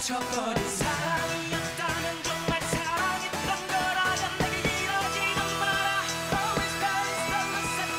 멈춰버린 사랑이었다면 정말 사랑했던 거라면 내게 이러지도 마라. Always better than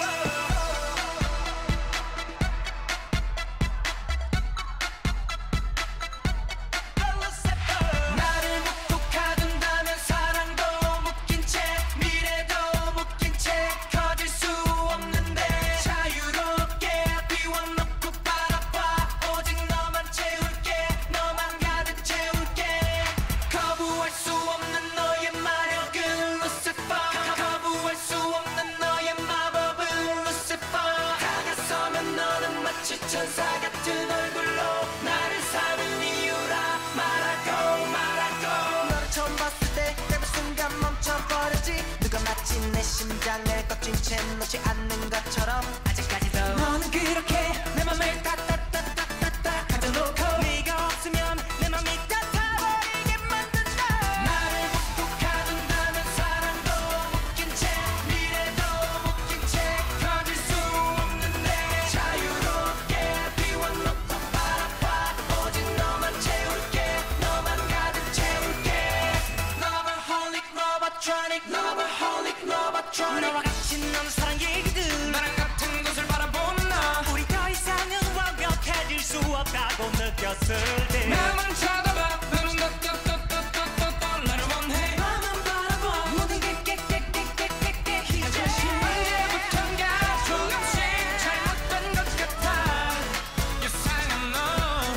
Lucifer. 나를 묶고 가둔다면 사랑도 묶인 채 미래도 묶인 채 커질 수 없는데 자유롭게 비워놓고 바라봐. 오직 너만 채울게 너만 가득 채울게. 거부할 수 없는 너의 마력은 Lucifer. 거부할 수 없는 너의 마법은 Lucifer. 다가서면 너는 마치 천사 같은 얼굴로 나를 사는 이유라 말하고 말하고. 너를 처음 봤을 때 그 순간 멈춰버렸지. 누가 마치 내 심장을 꺾인 채 놓지 않는 것처럼 아직까지도 너는 그렇게 내 맘을 따따따따따따 가져놓고 네가 없으면 내 맘이 따타버리게 만든다. 나를 묶고 가둔다면 사랑도 묶인 채 미래도 묶인 채 커질 수 없는데 자유롭게 비워놓고 바라봐. 오직 너만 채울게 너만 가득 채울게. Lovaholic, Lovatronic, Lovaholic, Lovatronic. 너와 같이 넌 사랑 얘기들 나랑 같은 곳을 바라보는 너. 우리 더 이상은 완벽해질 수 없다고 느꼈을 때 나만 쳐다봐. 나는 또 나를 원해. 나만 바라봐. 모든 게 깨깨깨깨깨깨 희전심. 언제부턴가 조금씩 잘못된 것 같아. 이상한 너.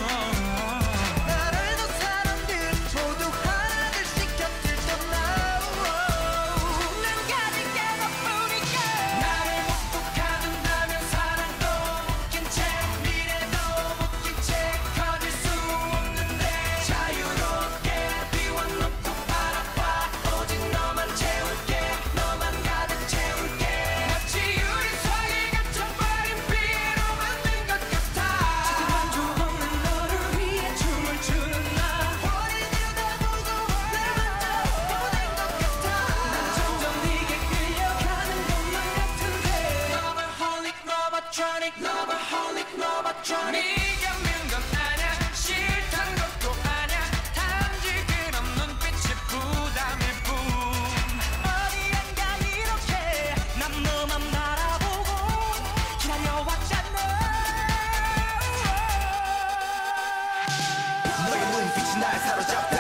나를 둔 사람들 모두 하나둘씩 곁을 떠나. 난 가진 게 너뿐이야. 나를 묶고 가둔다면 사랑도 묶인 채 미래도 묶인 채 커질 수 없는데 자유롭게 비워놓고 바라봐. 오직 너만 채울게 너만 가득 채울게. 마치 우리 사이 갇혀버린 비로 만든 것 같아. 자꾸만 조금만 너를 위해 춤을 추는 나. 어린이로 다보고 나를 만져보는 것 같아. 난 점점 네게 끌려가는 것만 같은데. Lovaholic, Lovatronic, Lovaholic, Lovatronic. 네가 미운 건 아냐 싫단 것도 아냐 단지 그런 눈빛이 부담일 뿐. 어디엔가 이렇게 난 너만 바라보고 기다려왔잖아. 너의 눈빛이 날 사로잡고